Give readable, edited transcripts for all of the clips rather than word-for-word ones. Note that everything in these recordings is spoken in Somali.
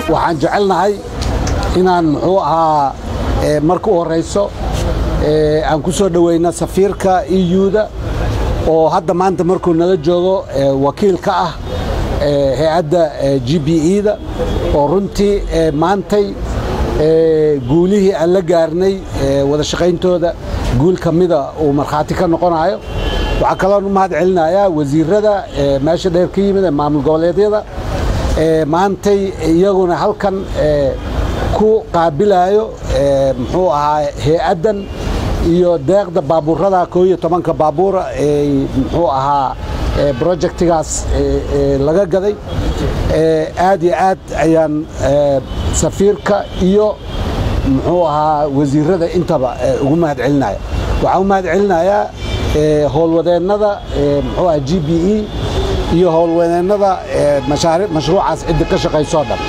waxaan jecelnahay inaan muxuu ahaa marka u horeyso aan ku soo dhaweyna safiirka EU-da oo hadda maanta markuu nala joogo wakiil ka ah hay'adda GBE-da oo runtii maantay guulihii aan la gaarnay wada shaqayntooda guul ka mida uu markhaati ka noqonayo waxaa kaloo u mahad celinayaa wasiirada meesha dheer ka yimid maamul goboleedyada maantay iyaguna halkan ku qaabilayo muxuu ahaa hay'addan iyo deeqda baabuurada 11 baabuura muxuu ahaa projectigaas laga gaday aad iyo aad ayaan safiirka iyo muxuu ahaa wasiirada intaba ugu mahad celinaya waxaan u mahad celinayaa howlwadeennada muxuu ahaa GBE iyo howlwadeennada mashruucaas cidda ka shaqayso dhan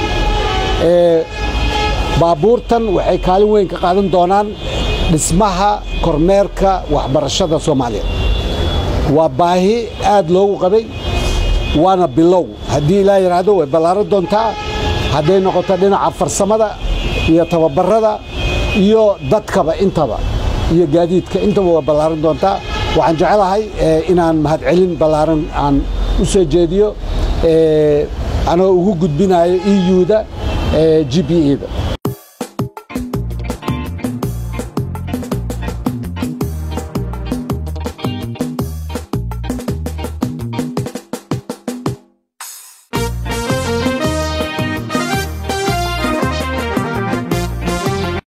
baabuurtan waxay kaalin weyn ka qaadan doonaan dhismaha kormeerka waxbarashada Soomaaliya waa baahi aad loogu qabay waana bilow haddii ilaa yiraahdo way ballaaran doontaa hadday noqoto dhinaca farsamada iyo tababarada iyo dadkaba intaba iyo gaadiidka intaba way ballaaran doontaa waxaan jecelahay inaan mahad celin ballaaran aan u soo jeediyo anoo ugu gudbinayo EU-da GBE-da